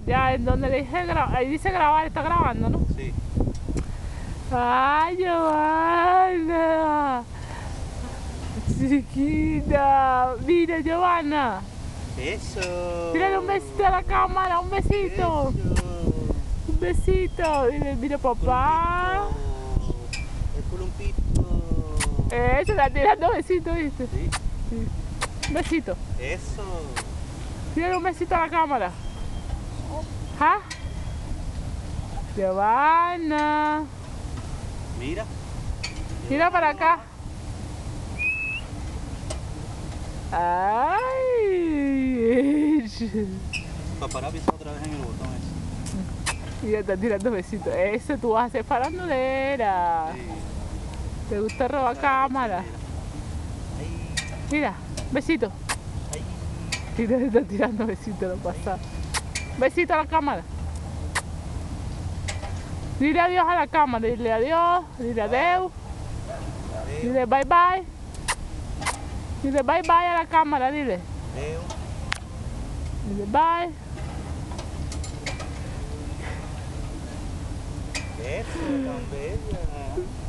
Ya, en donde le dije ahí dice grabar, está grabando, ¿no? Sí. Ay, Giovanna. Chiquita. Mira, Giovanna. Eso. Tírale un besito a la cámara, un besito. Eso. Un besito. Dile, mira, papá. El columpito. Eso, está tirando besitos, ¿viste? Sí. Sí. Un besito. Eso. Tírale un besito a la cámara. ¿Ah? Giovanna. Mira. Mira para acá. Ay. Paparazzi está otra vez en el botón ese. Y ya está tirando besitos. Eso tú vas a hacer farandulera. Sí. ¿Te gusta robar cámara? Ahí. Mira, besito. Ahí. Mira, está tirando besitos, no pasa. Besito a la cámara. Dile adiós a la cámara, dile adiós, dile adiós, dile bye bye. Dile bye bye a la cámara, dile. Veo. Dile bye. Eso, tan bella.